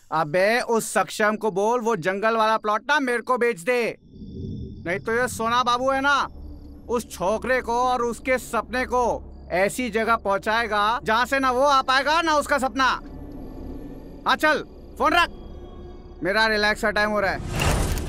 अबे उस सक्षम को बोल वो जंगल वाला प्लॉट ना मेरे को बेच दे, नहीं तो ये सोना बाबू है ना उस छोकरे को और उसके सपने को ऐसी जगह पहुंचाएगा जहां से ना वो आ पाएगा ना उसका सपना। हाँ चल फोन रख, मेरा रिलैक्स का टाइम हो रहा है।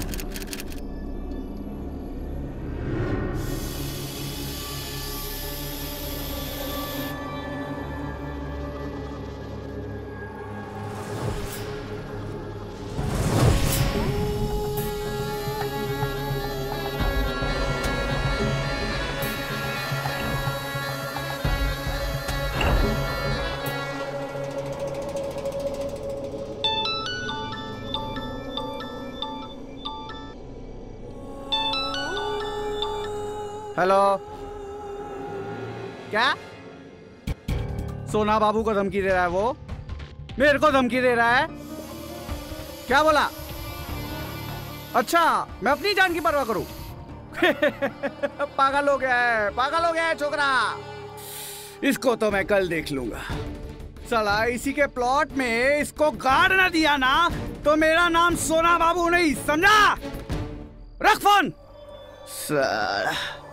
हेलो, क्या सोना बाबू को धमकी दे रहा है? वो मेरे को धमकी दे रहा है? क्या बोला? अच्छा मैं अपनी जान की परवाह करूं? पागल हो गया है, पागल हो गया है छोकरा। इसको तो मैं कल देख लूंगा। साला इसी के प्लॉट में इसको गाड़ ना दिया ना तो मेरा नाम सोना बाबू नहीं, समझा? रख फोन। साला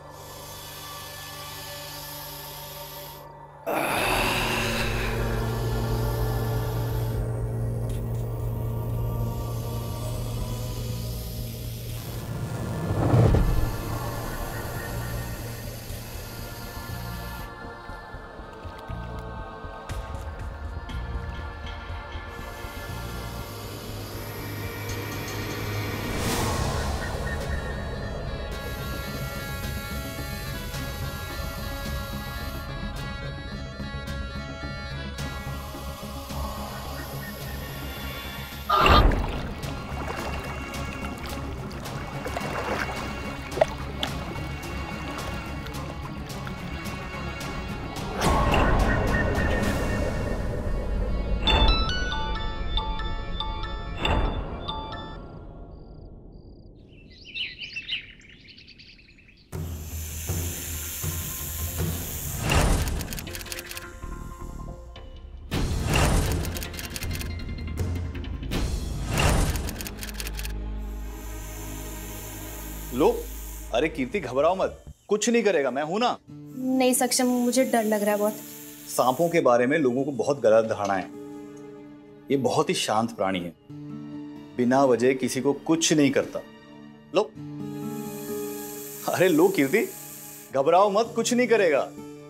लो, अरे कीर्ति घबराओ मत, कुछ नहीं करेगा, मैं हूं ना। नहीं सक्षम, मुझे डर लग रहा है बहुत। सांपों के बारे में लोगों को बहुत गलत धारणा है। ये बहुत ही शांत प्राणी है, बिना वजह किसी को कुछ नहीं करता। लो, अरे लो कीर्ति, घबराओ मत, कुछ नहीं करेगा।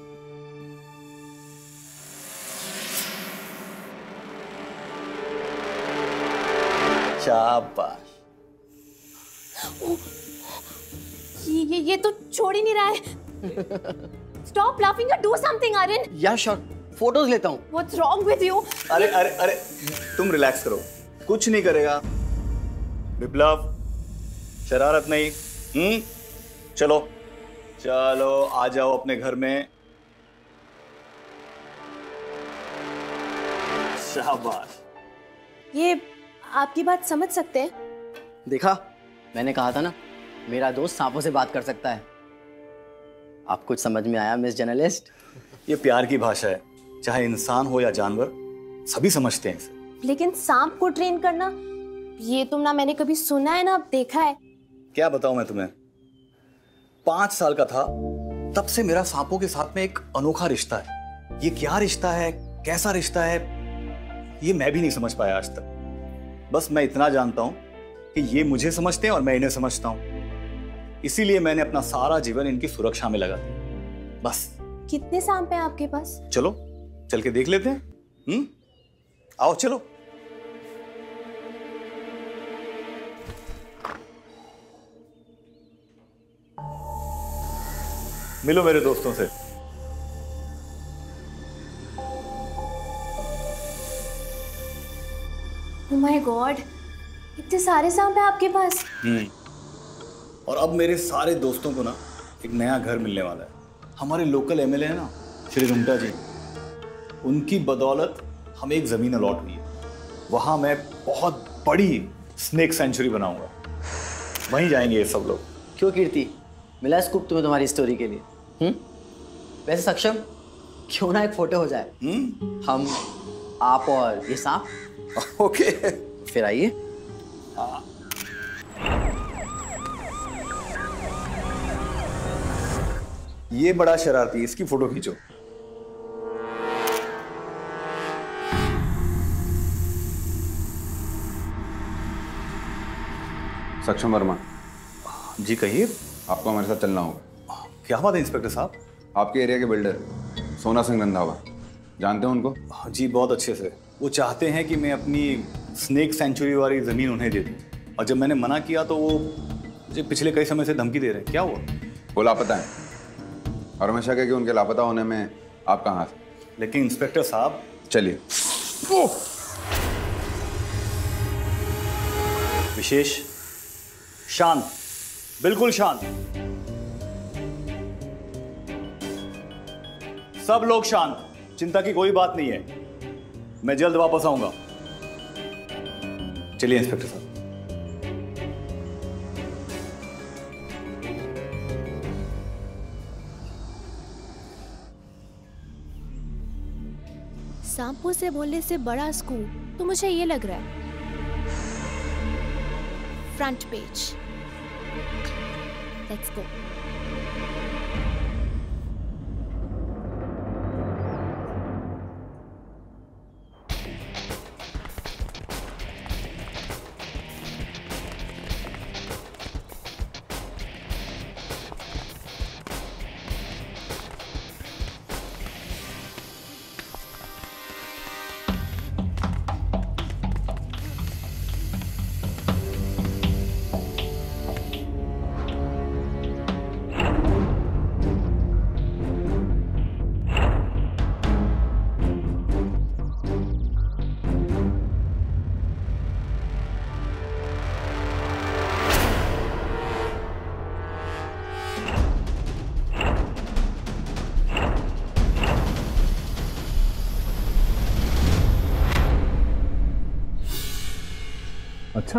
शाबाश। ये तो छोड़ ही नहीं रहा है। Stop laughing and do something, Aryan. या श्योर, फोटोज लेता हूँ। What's wrong with you? अरे अरे अरे तुम रिलैक्स करो, कुछ नहीं करेगा। विप्लव, शरारत नहीं। चलो चलो आ जाओ अपने घर में। शाबाश। ये आपकी बात समझ सकते हैं? देखा, मैंने कहा था ना, मेरा दोस्त सांपों से बात कर सकता है। आप कुछ समझ में आया मिस जर्नलिस्ट? ये प्यार की भाषा है, चाहे इंसान हो या जानवर, सभी समझते हैं इसे। लेकिन सांप को ट्रेन करना, ये तुम ना मैंने कभी सुना है ना देखा है। क्या बताऊं मैं तुम्हें, 5 साल का था तब से मेरा सांपों के साथ में एक अनोखा रिश्ता है। ये क्या रिश्ता है, कैसा रिश्ता है, ये मैं भी नहीं समझ पाया आज तक। बस मैं इतना जानता हूं कि ये मुझे समझते हैं और मैं इन्हें समझता हूं। इसीलिए मैंने अपना सारा जीवन इनकी सुरक्षा में लगा दिया, बस। कितने सांप हैं आपके पास? चलो चल के देख लेते हैं। आओ चलो। मिलो मेरे दोस्तों से। Oh my God, इतने सारे सांप हैं आपके पास? और अब मेरे सारे दोस्तों को ना एक नया घर मिलने वाला है। हमारे लोकल एमएलए है ना श्री रुंगटा जी, उनकी बदौलत हमें एक जमीन अलॉट हुई है। वहां मैं बहुत बड़ी स्नेक सेंचुरी बनाऊंगा, वहीं जाएंगे ये सब लोग। क्यों कीर्ति, मिला स्कूप तुम्हें तुम्हारी स्टोरी के लिए? वैसे सक्षम, क्यों ना एक फोटो हो जाए, हम, आप और ये सांप। ओके फिर आइए। ये बड़ा शरारती है, इसकी फोटो खींचो। सक्षम वर्मा, जी कहिए। आपको हमारे साथ चलना होगा। क्या बात है इंस्पेक्टर साहब? आपके एरिया के बिल्डर सोना सिंह रंधावा, जानते हो उनको? जी बहुत अच्छे से। वो चाहते हैं कि मैं अपनी स्नेक सेंचुरी वाली ज़मीन उन्हें दे दूँ, और जब मैंने मना किया तो वो मुझे पिछले कई समय से धमकी दे रहे हैं। क्या हुआ? वो लापता है और हमेशा कह कि उनके लापता होने में आपका हाथ है। लेकिन इंस्पेक्टर साहब। चलिए। विशेष शांत, बिल्कुल शांत। सब लोग शांत, चिंता की कोई बात नहीं है। मैं जल्द वापस आऊंगा। चलिए इंस्पेक्टर साहब। सांपों से बोलने से बड़ा स्कूल तो मुझे ये लग रहा है। Front page. Let's go. अच्छा,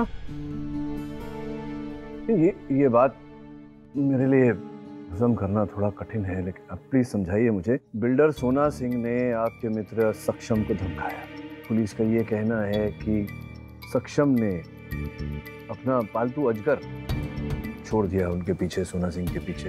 ये बात मेरे लिए हजम करना थोड़ा कठिन है, लेकिन आप प्लीज समझाइए मुझे। बिल्डर सोना सिंह ने आपके मित्र सक्षम को धमकाया। पुलिस का ये कहना है कि सक्षम ने अपना पालतू अजगर छोड़ दिया उनके पीछे, सोना सिंह के पीछे,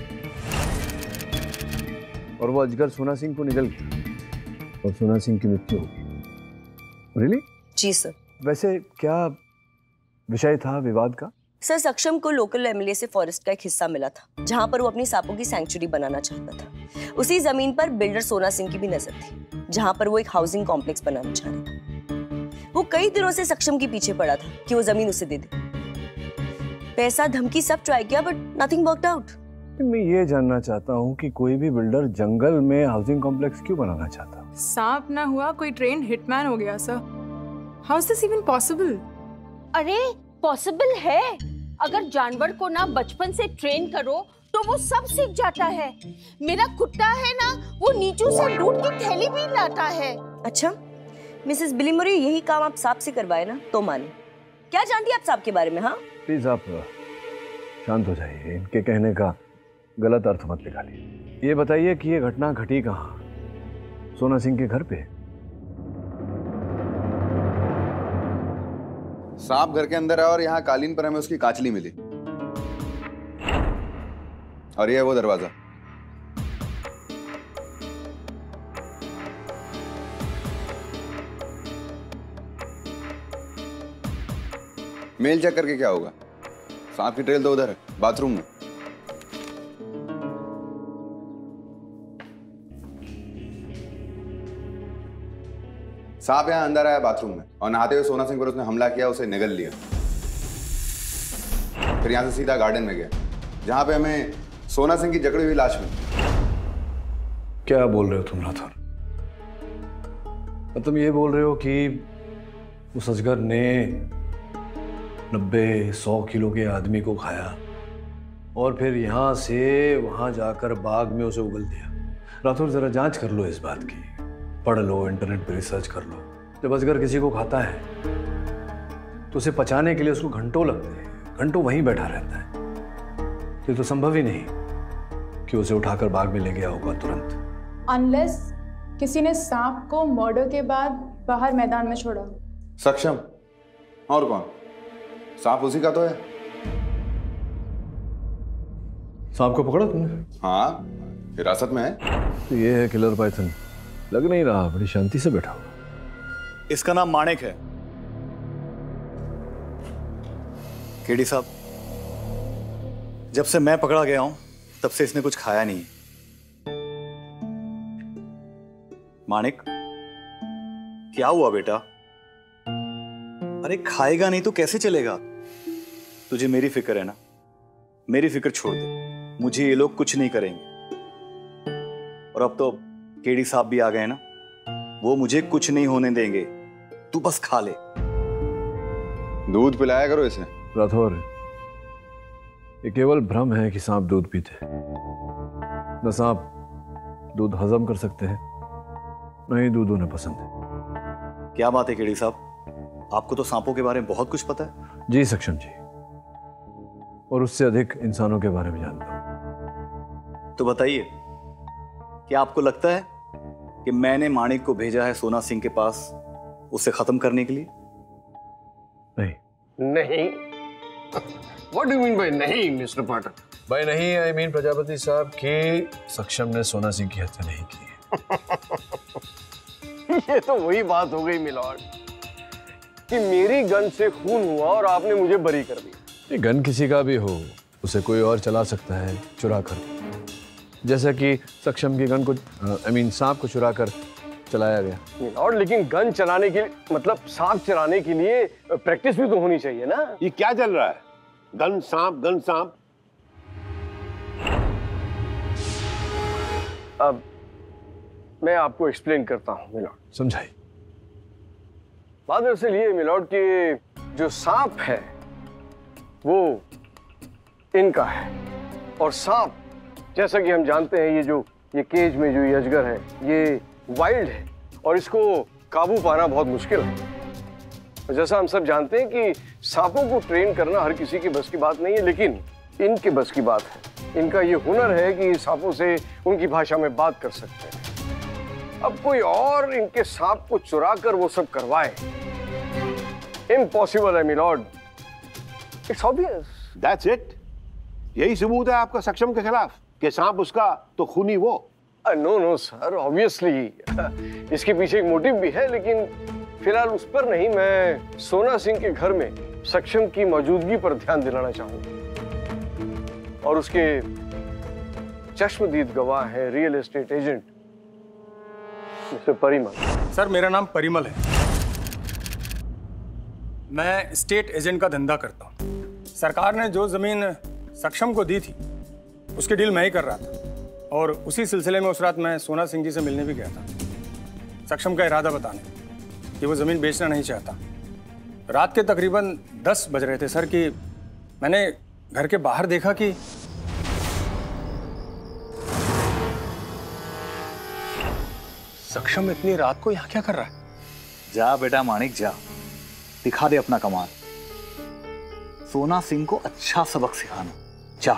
और वो अजगर सोना सिंह को निगल गया और सोना सिंह की मृत्यु हो गई। रियली? जी सर। वैसे क्या विषय था विवाद का? सर, सक्षम को लोकल एमएलए से फॉरेस्ट का एक हिस्सा मिला था, जहां पर वो अपनी सांपों की सैंक्चुरी बनाना चाहता था। उसी जमीन पर बिल्डर सोना सिंह की भी नजर थी, जहां पर वो एक हाउसिंग कॉम्प्लेक्स बनाना चाह रहा था। वो कई दिनों से सक्षम के पीछे पड़ा था कि वो जमीन उसे दे दे। पैसा, धमकी सब ट्राई किया, बट नथिंग वर्कड आउट। मैं ये जानना चाहता हूँ कि कोई भी बिल्डर जंगल में हाउसिंग कॉम्प्लेक्स क्यों बनाना चाहता? सांप ना हुआ, कोई ट्रेन हिटमैन हो गया sir. How is this even possible? अरे पॉसिबल है। अगर जानवर को ना बचपन से ट्रेन करो तो वो सब सीख जाता है। मेरा कुत्ता है ना, वो नीचू से दूध की थैली भी लाता है। अच्छा, मिसेस बिलीमोरी, यही काम आप सांप से करवाए ना तो माने। क्या जानती है आप सांप के बारे में? हाँ प्लीज आप शांत हो जाइए, इनके कहने का गलत अर्थ मत निकालिए। ये बताइए कि ये घटना घटी कहाँ? सोना सिंह के घर पे? सांप घर के अंदर है और यहाँ कालीन पर हमें उसकी काचली मिली, और ये है वो दरवाजा। मेल चेक करके क्या होगा? सांप की ट्रेल तो उधर है, बाथरूम में। सांप यहाँ अंदर आया बाथरूम में, और नहाते हुए सोना सिंह पर उसने हमला किया, उसे निगल लिया। फिर यहाँ से सीधा गार्डन में गया, जहां पे हमें सोना सिंह की जकड़ी हुई लाश मिली। क्या बोल रहे हो तुम राठौर? तुम ये बोल रहे हो कि उस अजगर ने 90-100 किलो के आदमी को खाया और फिर यहाँ से वहां जाकर बाग में उसे उगल दिया? राठौर, जरा जांच कर लो इस बात की, पढ़ लो, इंटरनेट पर रिसर्च कर लो। जब अजगर किसी को खाता है तो उसे पचाने के लिए उसको घंटों लगते हैं, घंटों वहीं बैठा रहता है। ये तो संभव ही नहीं कि उसे उठाकर बाग में ले गया होगा तुरंत। अनलेस किसी ने सांप को मर्डर के बाद बाहर मैदान में छोड़ा। सक्षम, और कौन? सांप उसी का तो है। सांप को पकड़ा तुमने? हाँ, हिरासत में है। तो ये है किलर पाइथन। लग नहीं रहा, बड़ी शांति से बैठा हुआ। इसका नाम माणिक है। केडी साहब, जब से मैं पकड़ा गया हूं तब से इसने कुछ खाया नहीं। माणिक, क्या हुआ बेटा? अरे खाएगा नहीं तो कैसे चलेगा? तुझे मेरी फिक्र है ना? मेरी फिक्र छोड़ दे, मुझे ये लोग कुछ नहीं करेंगे। और अब तो केडी साहब भी आ गए ना, वो मुझे कुछ नहीं होने देंगे। तू बस खा ले। दूध पिलाया करो इसे। राठौर, ये केवल भ्रम है कि सांप दूध पीते। न सांप दूध हजम कर सकते हैं, न ही दूध उन्हें पसंद है। क्या बात है केडी साहब, आपको तो सांपों के बारे में बहुत कुछ पता है। जी सक्षम जी, और उससे अधिक इंसानों के बारे में जानता हूं। तो बताइए, क्या आपको लगता है कि मैंने माणिक को भेजा है सोना सिंह के पास उसे खत्म करने के लिए? नहीं। What do you mean by नहीं, मिस्टर पाठक? भाई नहीं, आई मीन प्रजापति साहब कि सक्षम ने सोना सिंह की हत्या नहीं की है। ये तो वही बात हो गई मिलॉर्ड कि मेरी गन से खून हुआ और आपने मुझे बरी कर दिया। ये गन किसी का भी हो, उसे कोई और चला सकता है चुरा कर, जैसा कि सक्षम की गन को सांप को चुरा कर चलाया गया। मिलॉर्ड, लेकिन गन चलाने के लिए, मतलब सांप चलाने के लिए प्रैक्टिस भी तो होनी चाहिए ना। ये क्या चल रहा है? गन सांप, गन सांप। अब मैं आपको एक्सप्लेन करता हूँ मिलॉर्ड। समझाइए। बात दरअसल ये मिलॉर्ड कि जो सांप है वो इनका है, और सांप जैसा कि हम जानते हैं, ये केज में जो ये अजगर है ये वाइल्ड है और इसको काबू पाना बहुत मुश्किल है। जैसा हम सब जानते हैं कि सांपों को ट्रेन करना हर किसी की बस की बात नहीं है, लेकिन इनके बस की बात है। इनका ये हुनर है कि सांपों से उनकी भाषा में बात कर सकते हैं। अब कोई और इनके सांप को चुरा कर वो सब करवाए, इम्पॉसिबल है milord. It's obvious. That's it? यही सबूत है आपका सक्षम के खिलाफ कि सांप उसका तो खूनी वो? नो नो सर, ऑब्वियसली इसके पीछे एक मोटिव भी है, लेकिन फिलहाल उस पर नहीं। मैं सोना सिंह के घर में सक्षम की मौजूदगी पर ध्यान दिलाना चाहूंगा, और उसके चश्मदीद गवाह है real estate agent mister Parimal. Sir, मेरा नाम परिमल है। मैं स्टेट एजेंट का धंधा करता हूँ। सरकार ने जो जमीन सक्षम को दी थी उसकी डील मैं ही कर रहा था, और उसी सिलसिले में उस रात मैं सोना सिंह जी से मिलने भी गया था, सक्षम का इरादा बताने कि वो ज़मीन बेचना नहीं चाहता। रात के तकरीबन 10 बज रहे थे सर कि मैंने घर के बाहर देखा कि सक्षम इतनी रात को यहाँ क्या कर रहा है। जा बेटा माणिक, जा दिखा दे अपना कमाल। सोना सिंह को अच्छा सबक सिखाना, जा।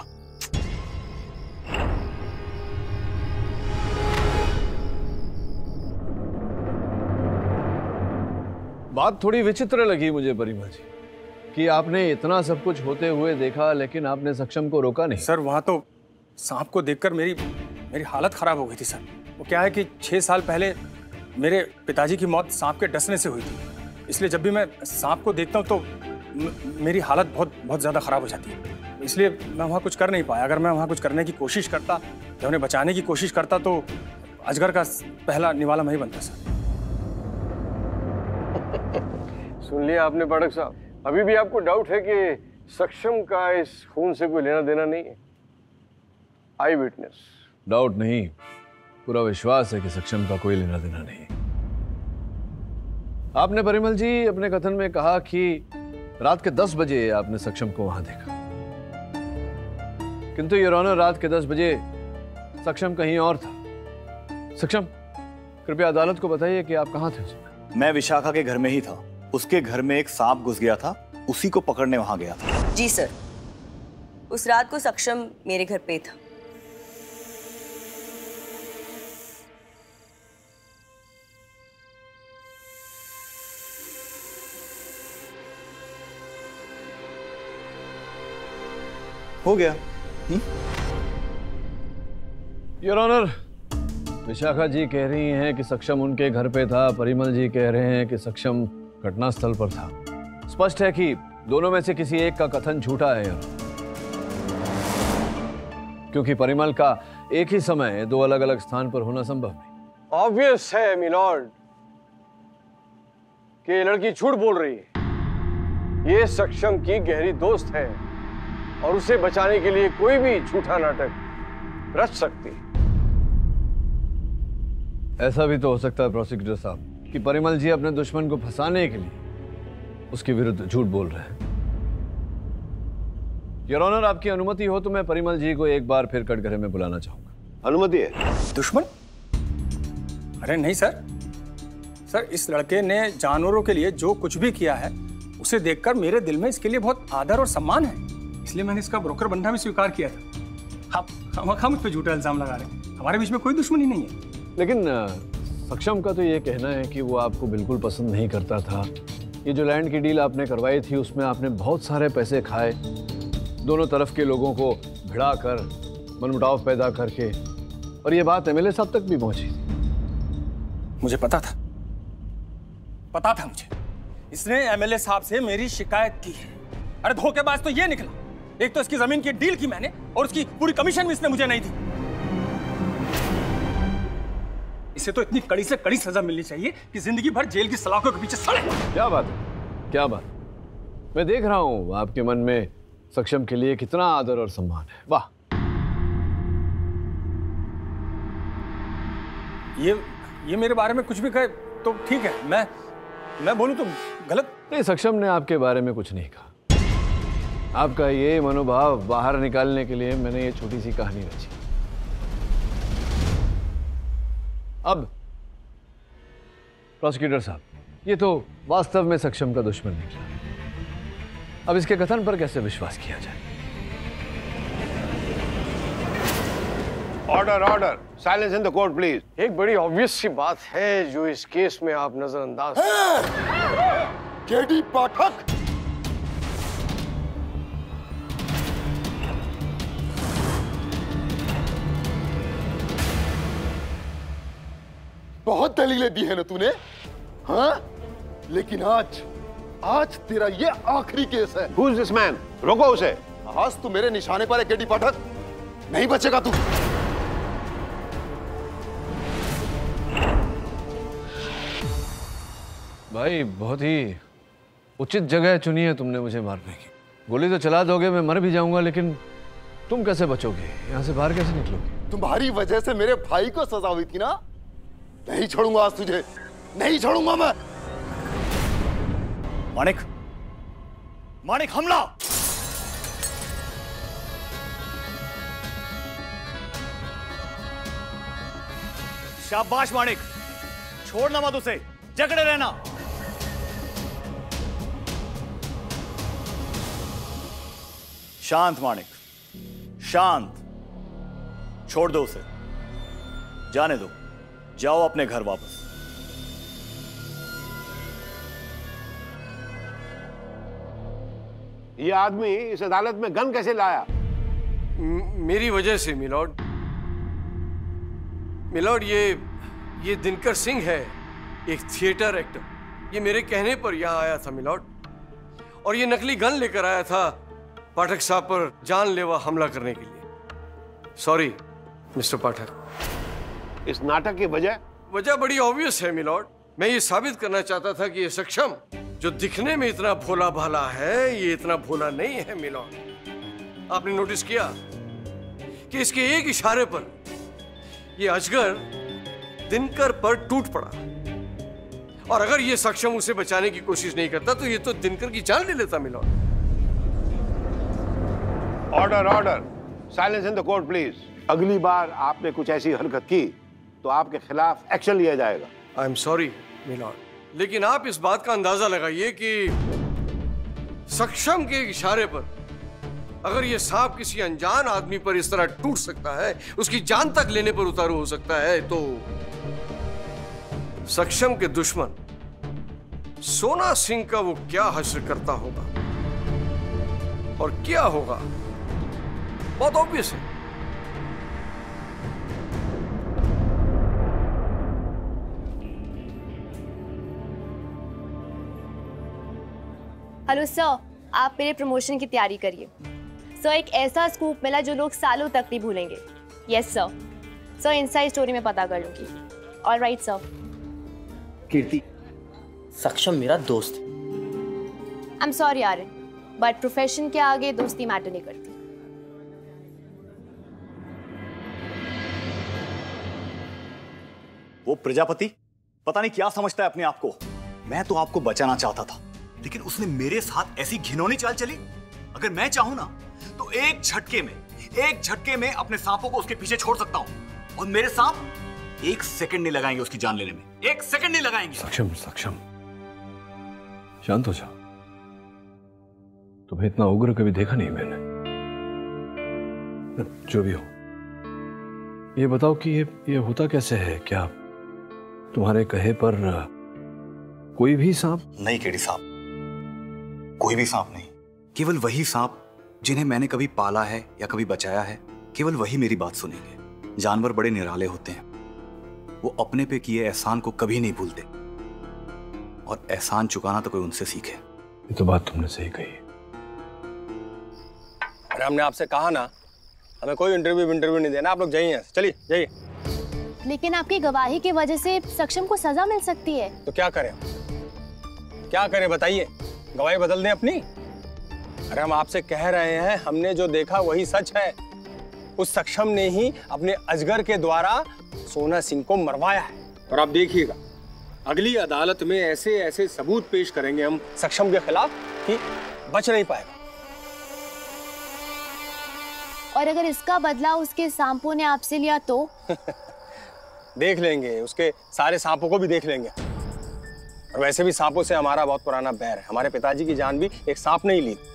बात थोड़ी विचित्र लगी मुझे परिमल जी कि आपने इतना सब कुछ होते हुए देखा, लेकिन आपने सक्षम को रोका नहीं। सर, वहाँ तो सांप को देखकर मेरी हालत खराब हो गई थी सर। वो क्या है कि 6 साल पहले मेरे पिताजी की मौत सांप के डसने से हुई थी, इसलिए जब भी मैं सांप को देखता हूँ तो मेरी हालत बहुत ज़्यादा ख़राब हो जाती है। इसलिए मैं वहाँ कुछ कर नहीं पाया। अगर मैं वहाँ कुछ करने की कोशिश करता या उन्हें बचाने की कोशिश करता तो अजगर का पहला निवाला मैं ही बनता सर। सुन लिया आपने पाठक साहब? अभी भी आपको डाउट है कि सक्षम का इस खून से कोई लेना देना नहीं है? आई विटनेस। डाउट नहीं, पूरा विश्वास है कि सक्षम का कोई लेना देना नहीं। आपने परिमल जी अपने कथन में कहा कि रात के 10 बजे आपने सक्षम को वहां देखा, किंतु योर ऑनर रात के 10 बजे सक्षम कहीं और था। सक्षम, कृपया अदालत को बताइए कि आप कहां थे उस समय? मैं विशाखा के घर में ही था। उसके घर में एक सांप घुस गया था, उसी को पकड़ने वहां गया था। जी सर, उस रात को सक्षम मेरे घर पे था। हो गया। योर ऑनर, विशाखा जी कह रही हैं कि सक्षम उनके घर पे था, परिमल जी कह रहे हैं कि सक्षम घटनास्थल पर था। स्पष्ट है कि दोनों में से किसी एक का कथन झूठा है यार, क्योंकि परिमल का एक ही समय दो अलग अलग स्थान पर होना संभव नहीं। ऑब्वियस है मिलॉर्ड कि ये लड़की झूठ बोल रही है। ये सक्षम की गहरी दोस्त है और उसे बचाने के लिए कोई भी झूठा नाटक रच सकती है। ऐसा भी तो हो सकता है प्रोसिक्यूटर साहब कि परिमल जी अपने दुश्मन को फंसाने के लिए उसके विरुद्ध झूठ बोल रहे हैं। योर ऑनर, आपकी अनुमति हो तो मैं परिमल जी को एक बार फिर कटघरे में बुलाना चाहूंगा। अनुमति है। दुश्मन? अरे नहीं सर, सर इस लड़के ने जानवरों के लिए जो कुछ भी किया है उसे देखकर मेरे दिल में इसके लिए बहुत आदर और सम्मान है, इसलिए मैंने इसका ब्रोकर बनना भी स्वीकार किया था। हम मुझ पर झूठा इल्जाम लगा रहे हैं, हमारे बीच में कोई दुश्मनी नहीं है। लेकिन सक्षम का तो ये कहना है कि वो आपको बिल्कुल पसंद नहीं करता था। ये जो लैंड की डील आपने करवाई थी उसमें आपने बहुत सारे पैसे खाए, दोनों तरफ के लोगों को भिड़ा कर, मनमुटाव पैदा करके, और ये बात एमएलए साहब तक भी पहुंची। मुझे पता था मुझे। इसने एमएलए साहब से मेरी शिकायत की है। अरे धोखेबाज तो ये निकला, एक तो इसकी जमीन की डील की मैंने और उसकी पूरी कमीशन भी इसने मुझे नहीं दी। इसे तो इतनी कड़ी से कड़ी सजा मिलनी चाहिए कि जिंदगी भर जेल की सलाखों के पीछे सड़े। क्या बात है, क्या बात। मैं देख रहा हूं आपके मन में सक्षम के लिए कितना आदर और सम्मान है। वाह। ये मेरे बारे में कुछ भी कहे तो ठीक है, मैं बोलूं तो गलत नहीं। सक्षम ने आपके बारे में कुछ नहीं कहा। आपका ये मनोभाव बाहर निकालने के लिए मैंने ये छोटी सी कहानी रची। अब प्रोसिक्यूटर साहब, ये तो वास्तव में सक्षम का दुश्मन निकला। अब इसके कथन पर कैसे विश्वास किया जाए? Order order, silence in the court please. एक बड़ी ऑब्वियस सी बात है जो इस केस में आप नजरअंदाज। केडी पाठक, बहुत दलीलें दी है ना तूने, हाँ? लेकिन आज तेरा ये आखिरी केस है। Who is this man? रोको उसे। आज तू मेरे निशाने पर है केडी पाठक, नहीं बचेगा तू। भाई बहुत ही उचित जगह चुनी है तुमने मुझे मारने की। गोली तो चला दोगे, मैं मर भी जाऊंगा, लेकिन तुम कैसे बचोगे? यहाँ से बाहर कैसे निकलोगे? तुम्हारी वजह से मेरे भाई को सजा हुई थी ना, नहीं छोड़ूंगा आज तुझे, नहीं छोड़ूंगा मैं। माणिक हमला। शाबाश माणिक, छोड़ना मत उसे, जकड़े रहना। शांत माणिक, शांत। छोड़ दो उसे, जाने दो, जाओ अपने घर वापस। ये आदमी इस अदालत में गन कैसे लाया? मेरी वजह से मिलॉर्ड। मिलॉर्ड, ये दिनकर सिंह है, एक थिएटर एक्टर। ये मेरे कहने पर यहाँ आया था मिलॉर्ड, और ये नकली गन लेकर आया था पाठक साहब पर जानलेवा हमला करने के लिए। Sorry mister Pathak. इस नाटक की वजह बड़ी ऑब्वियस है मिलॉर्ड। मैं ये साबित करना चाहता था कि ये सक्षम जो दिखने में इतना भोला भाला है, ये इतना भोला नहीं है मिलॉर्ड। आपने नोटिस किया कि इसके एक इशारे पर ये अजगर दिनकर पर टूट पड़ा, और अगर ये सक्षम उसे बचाने की कोशिश नहीं करता तो ये तो दिनकर की जान ले लेता milord. Order order, silence in the court please. अगली बार आपने कुछ ऐसी हरकत की तो आपके खिलाफ एक्शन लिया जाएगा। आई एम सॉरी मिलॉर्ड, लेकिन आप इस बात का अंदाजा लगाइए कि सक्षम के इशारे पर अगर ये सांप किसी अनजान आदमी पर इस तरह टूट सकता है, उसकी जान तक लेने पर उतारू हो सकता है, तो सक्षम के दुश्मन सोना सिंह का वो क्या हश्र करता होगा और क्या होगा बहुत ऑब्वियस है। हेलो सर, आप मेरे प्रमोशन की तैयारी करिए। सर, एक ऐसा स्कूप मिला जो लोग सालों तक नहीं भूलेंगे। Yes sir. Sir, inside story में पता कर लूंगी। Alright sir. कीर्ति, सक्षम मेरा दोस्त। I am sorry Aryan, but profession के आगे दोस्ती मैटर नहीं करती। वो प्रजापति पता नहीं क्या समझता है अपने आप को। मैं तो आपको बचाना चाहता था, लेकिन उसने मेरे साथ ऐसी घिनौनी चाल चली। अगर मैं चाहूं ना तो एक झटके में अपने सांपों को उसके पीछे छोड़ सकता हूं, और मेरे सांप 1 सेकंड नहीं लगाएंगे उसकी जान लेने में। 1 सेकंड नहीं लगाएंगे। सक्षम, शांत हो जाओ। तुम्हें इतना उग्र कभी देखा नहीं मैंने। जो भी हो, ये बताओ कि ये होता कैसे है? क्या तुम्हारे कहे पर कोई भी सांप? नहीं केडी साहब, कोई भी सांप नहीं। केवल वही सांप जिन्हें मैंने कभी पाला है या कभी बचाया है, केवल वही मेरी बात सुनेंगे। जानवर बड़े निराले होते हैं, वो अपने पे किए एहसान को कभी नहीं भूलते, और एहसान चुकाना तो कोई उनसे सीखे। ये तो बात तुमने सही कही। अरे हमने आपसे कहा ना, हमें कोई इंटरव्यू नहीं देना, आप लोग जाइए, चलिए जाइए। लेकिन आपकी गवाही की वजह से सक्षम को सजा मिल सकती है। तो क्या करें? क्या करें बताइए? गवाही बदल दें अपनी? अरे हम आपसे कह रहे हैं, हमने जो देखा वही सच है। उस सक्षम ने ही अपने अजगर के द्वारा सोना सिंह को मरवाया है। और आप देखिएगा, अगली अदालत में ऐसे ऐसे सबूत पेश करेंगे हम सक्षम के खिलाफ कि बच नहीं पाएगा। और अगर इसका बदला उसके सांपों ने आपसे लिया तो? देख लेंगे, उसके सारे सांपों को भी देख लेंगे। और वैसे भी सांपों से हमारा बहुत पुराना बैर है। हमारे पिताजी की जान भी एक सांप ने ही ली।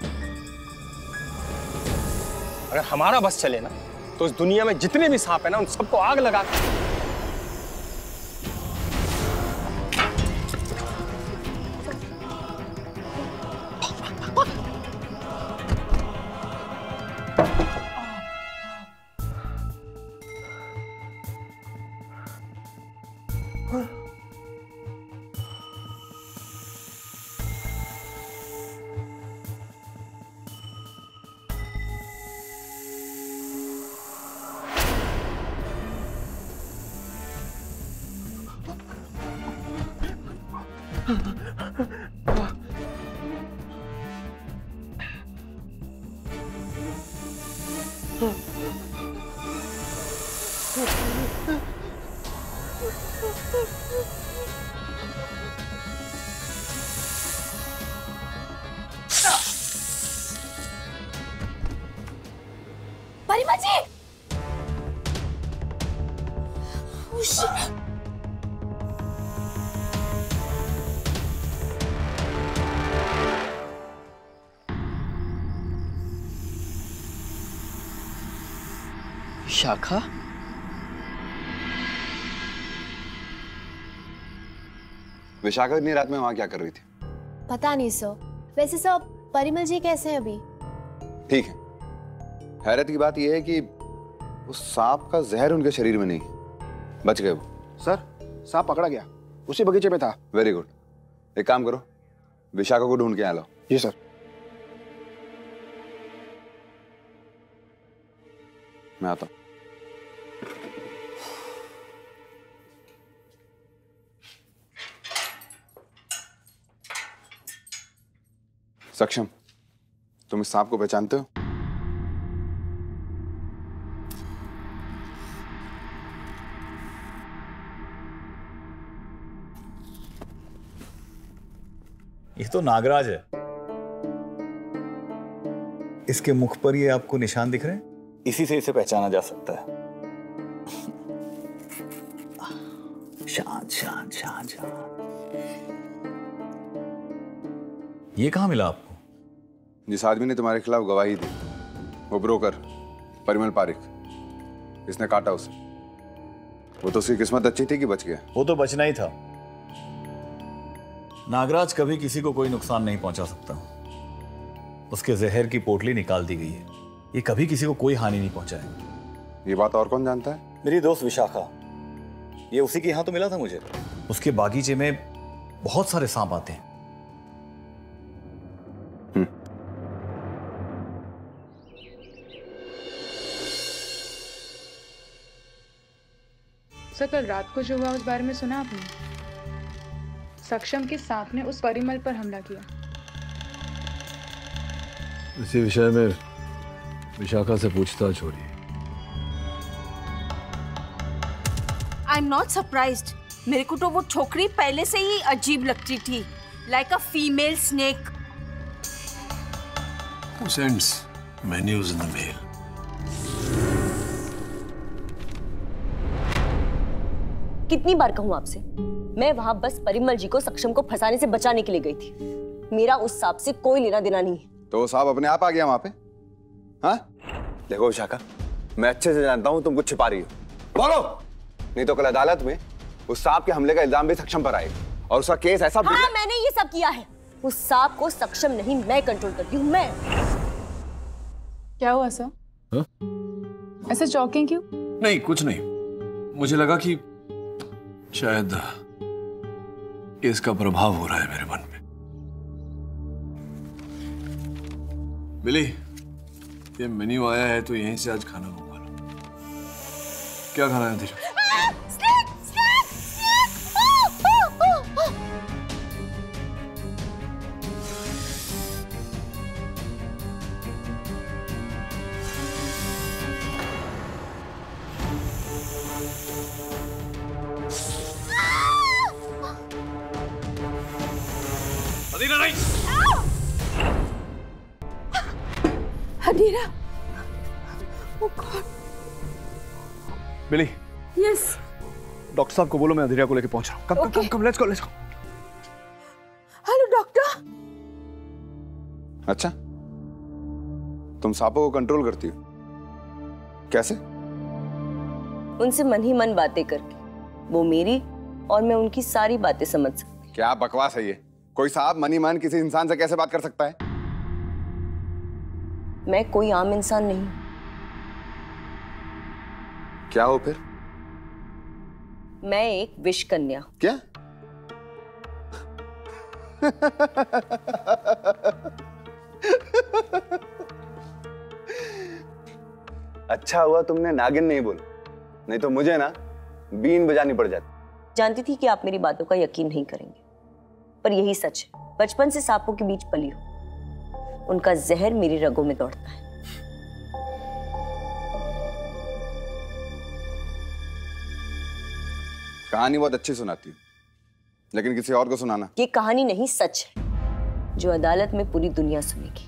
अगर हमारा बस चले ना तो इस दुनिया में जितने भी सांप है ना, उन सबको आग लगा परिमा जी! Oh, shit. शाखा? विशाखा इतनी रात में वहां क्या कर रही थी? पता नहीं सर। वैसे सर, परिमल जी कैसे हैं अभी? ठीक है। हैरत की बात यह है कि उस सांप का जहर उनके शरीर में नहीं, बच गए वो। सर, सांप पकड़ा गया, उसी बगीचे में था। Very good. एक काम करो, विशाखा को ढूंढ के आ लो। जी सर। मैं आता हूं। सक्षम, तुम इस सांप को पहचानते हो? ये तो नागराज है। इसके मुख पर ये आपको निशान दिख रहे हैं? इसी से इसे पहचाना जा सकता है। शांत शांत शांत शांत। ये कहां मिला आपको? जिस आदमी ने तुम्हारे खिलाफ गवाही दी, वो ब्रोकर परिमल पारिक, इसने काटा उसे। वो तो उसकी किस्मत अच्छी थी कि बच गया। वो तो बचना ही था। नागराज कभी किसी को कोई नुकसान नहीं पहुंचा सकता। उसके जहर की पोटली निकाल दी गई है। ये कभी किसी को कोई हानि नहीं पहुंचाए। ये बात और कौन जानता है? मेरी दोस्त विशाखा, ये उसी के यहां तो मिला था मुझे। उसके बागीचे में बहुत सारे सांप आते हैं। सर कल रात को जो हुआ उस बारे में सुना आपने? सक्षम के सांप ने उस परिमल पर हमला किया। इसी विषय में विशाखा से पूछताछ हो रही है। I am not surprised. मेरे को तो वो छोकरी पहले से ही अजीब लगती थी, like a female snake. Who sends menus in the mail? कितनी बार कहूं आपसे, मैं वहां बस परिमल जी को सक्षम को फंसाने से बचाने के लिए गई थी। मेरा उस सांप से कोई लेना देना नहीं है। तो वो सांप अपने आप आ गया वहां पे? हाँ? देखो विशाखा, मैं अच्छे से जानता हूं तुम कुछ छिपा रही हो। बोलो, नहीं तो कल अदालत में उस सांप के हमले का इल्जाम भी सक्षम पर आएगा और उसका केस ऐसा। हाँ, मैंने ये सब किया है। उस सांप को सक्षम नहीं, मैं कंट्रोल करती हूँ। मैं। क्या हुआ सर? हाँ? ऐसे चौंके क्यों? नहीं, कुछ नहीं। मुझे लगा कि शायद इसका प्रभाव हो रहा है मेरे मन पे। मिली, ये मेन्यू आया है तो यहीं से आज खाना मंगवा लो। क्या खाना है धीरे? हदीरा, oh God. Mili, Yes. Doctor साहब को बोलो मैं अधीरा को लेके पहुंच रहा हूँ। Come, let's go. Hello doctor. अच्छा, तुम सांपों को कंट्रोल करती हो? कैसे? उनसे मन ही मन बातें करके। वो मेरी और मैं उनकी सारी बातें समझ सकती। क्या बकवास है ये? कोई सांप मन ही मन किसी इंसान से कैसे बात कर सकता है? मैं कोई आम इंसान नहीं। क्या हो फिर? मैं एक विष कन्या। क्या? अच्छा हुआ तुमने नागिन नहीं बोला, नहीं तो मुझे ना बीन बजानी पड़ जाती। जानती थी कि आप मेरी बातों का यकीन नहीं करेंगे, पर यही सच है। बचपन से सांपों के बीच पली हूं। उनका जहर मेरी रगों में दौड़ता है। कहानी बहुत अच्छी सुनाती हूँ, लेकिन किसी और को सुनाना। ये कहानी नहीं, सच है, जो अदालत में पूरी दुनिया सुनेगी।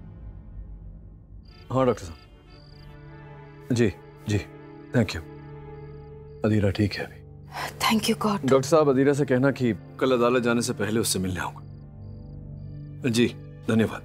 हाँ डॉक्टर साहब। जी, थैंक यू। अधीरा ठीक है अभी। Thank you God. डॉक्टर साहब, अधीरा से कहना कि कल अदालत जाने से पहले उससे मिलने आऊंगा। जी, धन्यवाद।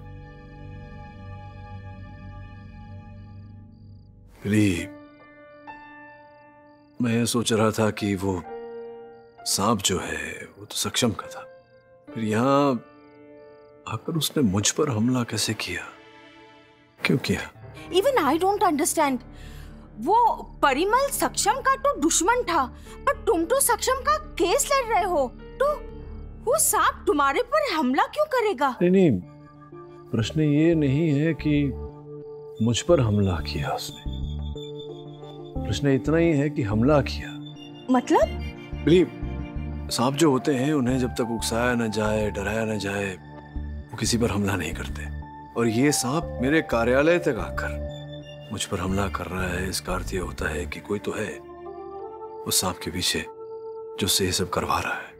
मैं ये सोच रहा था कि वो सांप जो है वो तो सक्षम का था, फिर यहाँ आकर उसने मुझ पर हमला कैसे किया, क्यों किया? Even I don't understand. वो परिमल सक्षम का तो दुश्मन था, पर तुम तो सक्षम का केस लड़ रहे हो, तो वो सांप तुम्हारे पर हमला क्यों करेगा? नहीं, प्रश्न ये नहीं है कि मुझ पर हमला किया उसने, प्रश्न इतना ही है कि हमला किया। मतलब? सांप जो होते हैं उन्हें जब तक उकसाया न जाए, डराया न जाए, वो किसी पर हमला नहीं करते। और ये सांप मेरे कार्यालय तक आकर मुझ पर हमला कर रहा है, इसका अर्थ ये होता है कि कोई तो है उस सांप के पीछे जो उससे ये सब करवा रहा है।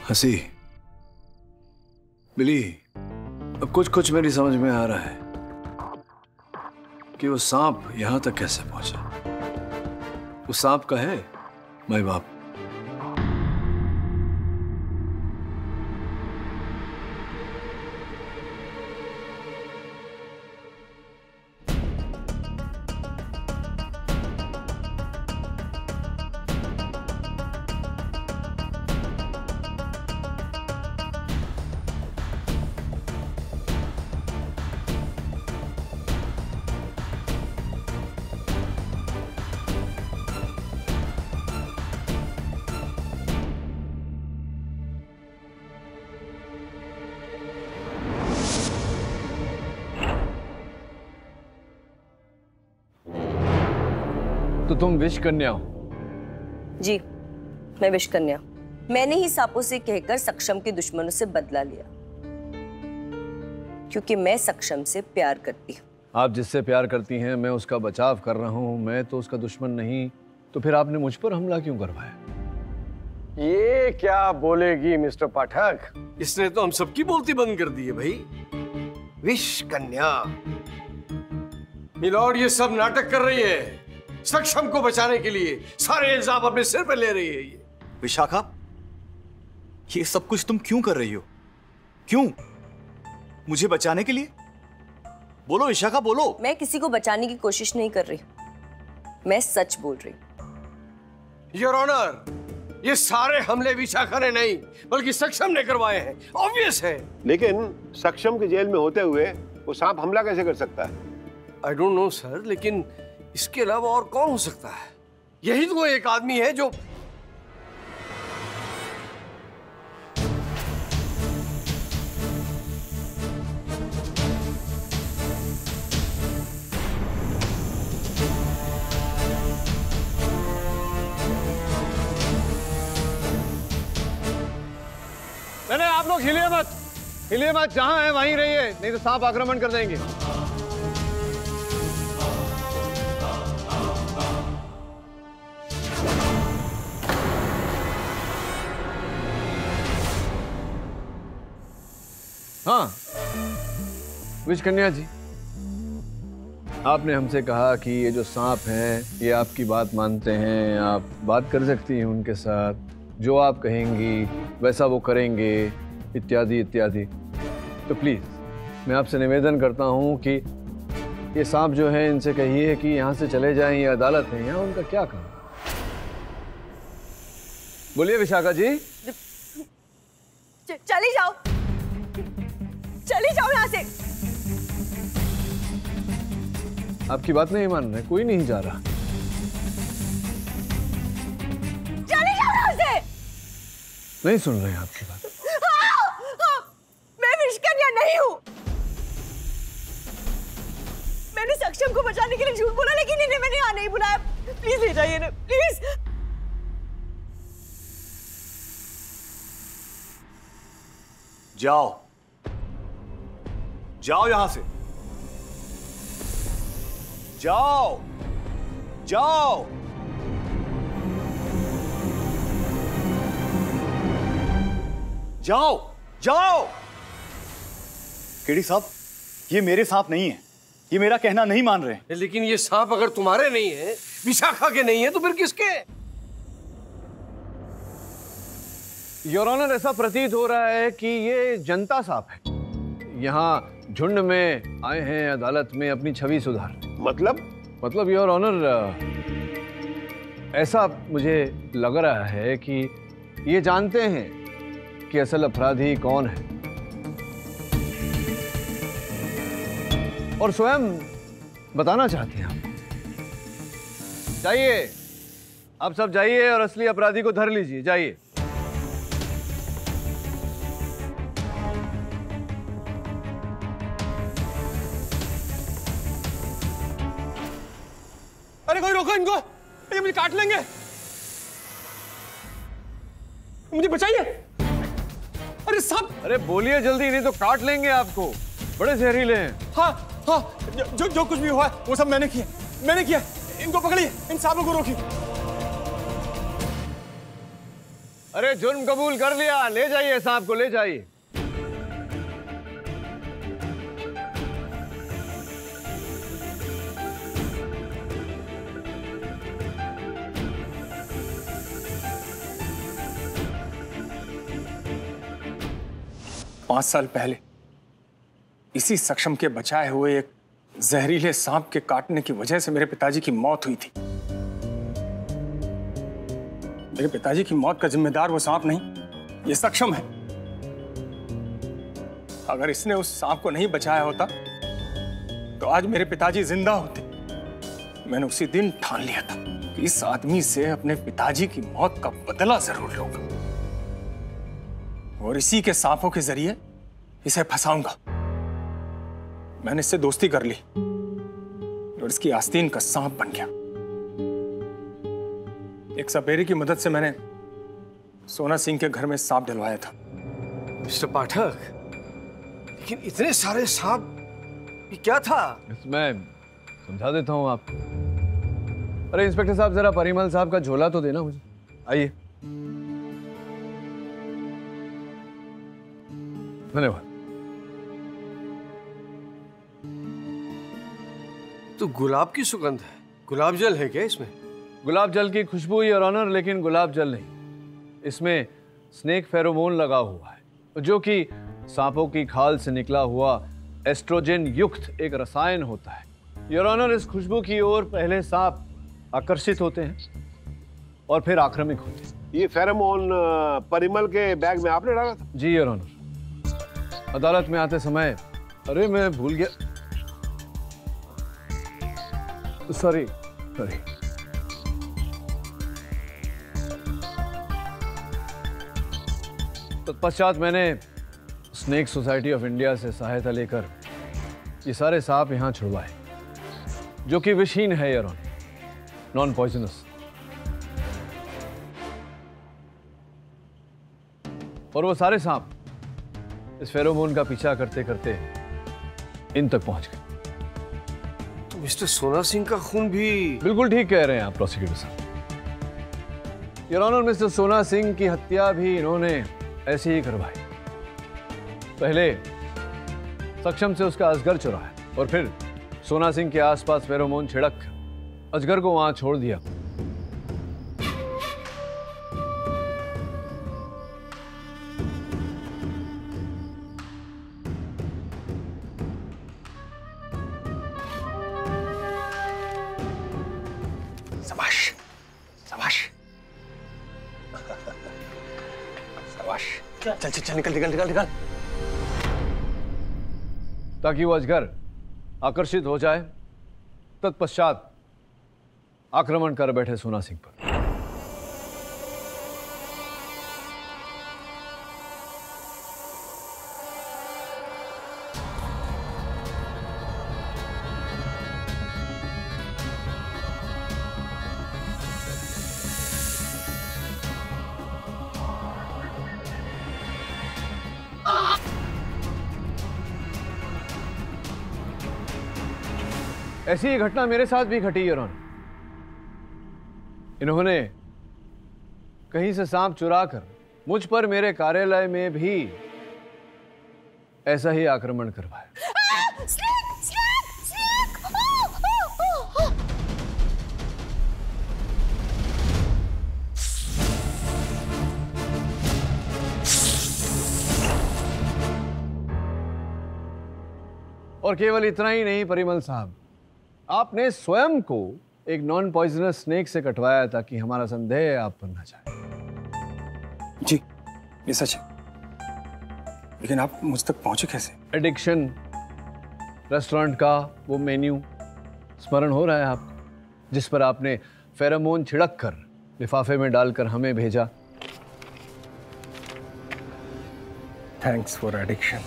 हंसी बिली, अब कुछ कुछ मेरी समझ में आ रहा है कि वो सांप यहां तक कैसे पहुंचा। उस सांप का है माई बाप। तो तुम विष कन्या हो? जी, मैं विष कन्या। मैंने ही सांपों से कहकर सक्षम के दुश्मनों से बदला लिया, क्योंकि मैं सक्षम से प्यार करती हूँ। आप जिससे प्यार करती हैं मैं उसका बचाव कर रहा हूँ, मैं तो उसका दुश्मन नहीं, तो फिर आपने मुझ पर हमला क्यों करवाया? ये क्या बोलेगी मिस्टर पाठक? इसने तो हम सबकी बोलती बंद कर दी है भाई। विष कन्या मिलॉर्ड, ये सब नाटक कर रही है सक्षम को बचाने के लिए। सारे इल्जाम अपने सिर पर ले रही है ये। विशाखा, ये सब कुछ तुम क्यों कर रही हो? क्यों? मुझे बचाने के लिए? बोलो विशाखा, बोलो। मैं किसी को बचाने की कोशिश नहीं कर रही, मैं सच बोल रही। योर ऑनर, ये सारे हमले विशाखा ने नहीं बल्कि सक्षम ने करवाए हैं। ऑब्वियस है। लेकिन सक्षम के जेल में होते हुए वो सांप हमला कैसे कर सकता है? आई डोंट नो सर, लेकिन इसके अलावा और कौन हो सकता है? यही तो एक आदमी है जो नहीं, आप लोग हिलिए मत, हिलिए मत। जहां है वहीं रहिए, नहीं तो सांप आक्रमण कर देंगे। हाँ विष कन्या जी, आपने हमसे कहा कि ये जो सांप हैं ये आपकी बात मानते हैं, आप बात कर सकती हैं उनके साथ, जो आप कहेंगी वैसा वो करेंगे, इत्यादि इत्यादि। तो प्लीज़ मैं आपसे निवेदन करता हूँ कि ये सांप जो है इनसे कहिए कि यहाँ से चले जाएं, ये अदालत है, यहाँ उनका क्या काम? बोलिए विशाखा जी। चली जाओ, चली जाओ यहाँ से। आपकी बात नहीं मान रहे, कोई नहीं जा रहा। चली जाओ यहाँ से। नहीं सुन रहे आपकी बात। हाँ, मैं विष कन्या नहीं हूँ। मैंने सक्षम को बचाने के लिए झूठ बोला, लेकिन इन्हें मैंने यहाँ नहीं बुलाया। प्लीज ले जाइए ना, प्लीज। जाओ, जाओ यहां से, जाओ, जाओ। जाओ, जाओ। केडी साहब, ये मेरे सांप नहीं है, ये मेरा कहना नहीं मान रहे। लेकिन ये सांप अगर तुम्हारे नहीं है, विशाखा के नहीं है, तो फिर किसके? योर ऑनर, ऐसा प्रतीत हो रहा है कि ये जनता सांप है, यहाँ झुंड में आए हैं अदालत में अपनी छवि सुधार। मतलब योर ऑनर, ऐसा मुझे लग रहा है कि ये जानते हैं कि असल अपराधी कौन है और स्वयं बताना चाहते हैं। जाइए, आप सब जाइए और असली अपराधी को धर लीजिए, जाइए। अरे कोई रोको इनको, ये मुझे काट लेंगे, मुझे बचाइए। अरे सांप! अरे बोलिए जल्दी, नहीं तो काट लेंगे आपको, बड़े जहरीले हैं। हाँ हाँ, जो कुछ भी हुआ है वो सब मैंने किया। इनको पकड़िए, इन सांपों को रोकिए। अरे अरे जुर्म कबूल कर लिया, ले जाइए सांप को, ले जाइए। पांच साल पहले इसी सक्षम के बचाए हुए एक जहरीले सांप के काटने की वजह से मेरे पिताजी की मौत हुई थी। मेरे पिताजी की मौत का जिम्मेदार वो सांप नहीं, ये सक्षम है। अगर इसने उस सांप को नहीं बचाया होता तो आज मेरे पिताजी जिंदा होते। मैंने उसी दिन ठान लिया था कि इस आदमी से अपने पिताजी की मौत का बदला जरूर लूंगा और इसी के सांपों के जरिए इसे फंसाऊंगा। मैंने इससे दोस्ती कर ली और इसकी आस्तीन का सांप बन गया। एक सपेरे की मदद से मैंने सोना सिंह के घर में सांप डलवाया था। मिस्टर पाठक, लेकिन इतने सारे सांप, ये क्या था? मैं समझा देता हूँ आपको। अरे इंस्पेक्टर साहब, जरा परिमल साहब का झोला तो देना मुझे। आइए। धन्यवाद। तो गुलाब की सुगंध है, गुलाब जल है क्या इसमें? गुलाब जल की खुशबू योर ऑनर, लेकिन गुलाब जल नहीं। इसमें स्नेक फेरोमोन लगा हुआ है जो कि सांपों की खाल से निकला हुआ एस्ट्रोजन युक्त एक रसायन होता है। योर ऑनर, इस खुशबू की ओर पहले सांप आकर्षित होते हैं और फिर आक्रामक होते हैं। ये फेरोमोन परिमल के बैग में आपने डाला था? जी योर ऑनर। अदालत में आते समय, अरे मैं भूल गया, सॉरी। तत्पश्चात मैंने स्नेक सोसाइटी ऑफ इंडिया से सहायता लेकर ये सारे सांप यहां छुड़वाए, जो कि विषहीन है योर ऑनर, नॉन पॉइजनस। और वो सारे सांप इस फेरोमोन का पीछा करते करते इन तक पहुंच गए। तो मिस्टर सोना सिंह का खून भी? बिल्कुल ठीक कह रहे हैं आप प्रोसिक्यूटर साहब। योर ऑनर, मिस्टर सोना सिंह की हत्या भी इन्होंने ऐसे ही करवाई। पहले सक्षम से उसका अजगर चुराया और फिर सोना सिंह के आसपास फेरोमोन छिड़क अजगर को वहां छोड़ दिया। चल चल चल, निकल निकल निकल निकल, ताकि वो अजगर आकर्षित हो जाए। तत्पश्चात आक्रमण कर बैठे सोना सिंह पर। ऐसी ही घटना मेरे साथ भी घटी योर ऑनर। इन्होंने कहीं से सांप चुराकर मुझ पर मेरे कार्यालय में भी ऐसा ही आक्रमण करवाया। और केवल इतना ही नहीं परिमल साहब, आपने स्वयं को एक नॉन पॉइजनस स्नेक से कटवाया ताकि हमारा संदेह आप पर न जाए। जी, ये सच है, लेकिन आप मुझ तक पहुंचे कैसे? एडिक्शन रेस्टोरेंट का वो मेन्यू स्मरण हो रहा है आपको, जिस पर आपने फेरोमोन छिड़क कर लिफाफे में डालकर हमें भेजा? Thanks for addiction.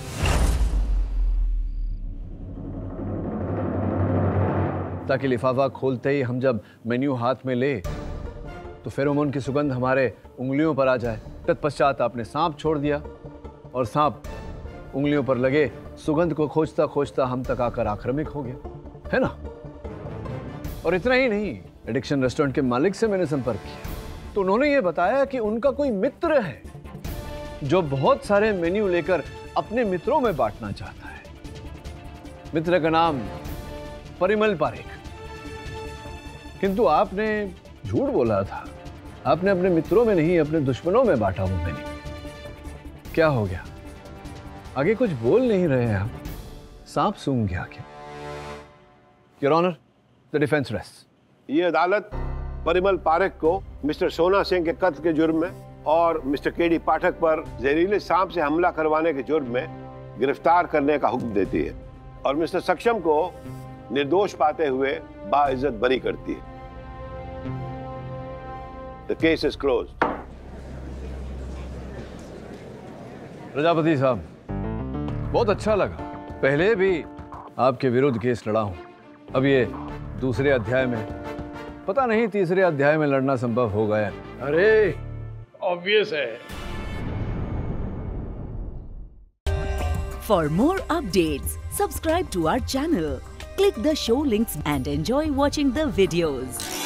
ताकि लिफाफा खोलते ही हम जब मेन्यू हाथ में ले तो फेरोमोन की सुगंध हमारे उंगलियों पर आ जाए। तत्पश्चात आपने सांप छोड़ दिया और सांप उंगलियों पर लगे सुगंध को खोजता खोजता हम तक आकर आक्रामक हो गया, है ना? और इतना ही नहीं, एडिक्शन रेस्टोरेंट के मालिक से मैंने संपर्क किया तो उन्होंने ये बताया कि उनका कोई मित्र है जो बहुत सारे मेन्यू लेकर अपने मित्रों में बांटना चाहता है। मित्र का नाम परिमल पारेख। किंतु आपने झूठ बोला था, आपने अपने मित्रों में नहीं अपने दुश्मनों में बांटा वो मेन्यू। क्या हो गया? आगे कुछ बोल नहीं रहे हैं आप, सांप सूंघ गया क्या? Your honour, the defence rest. ये अदालत परिमल पारेख को मिस्टर सोना सिंह के कत्ल के जुर्म में और मिस्टर केडी पाठक पर जहरीले सांप से हमला करवाने के जुर्म में गिरफ्तार करने का हुक्म देती है और मिस्टर सक्षम को निर्दोष पाते हुए बाइज्जत बरी करती है। The case is closed. Prajapati साहब, बहुत अच्छा लगा। पहले भी आपके विरुद्ध केस लड़ा हूं, अब ये दूसरे अध्याय में, पता नहीं तीसरे अध्याय में लड़ना संभव होगा या नहीं। अरे ऑब्वियस है। For more updates, subscribe to our channel, click the show links and enjoy watching the videos.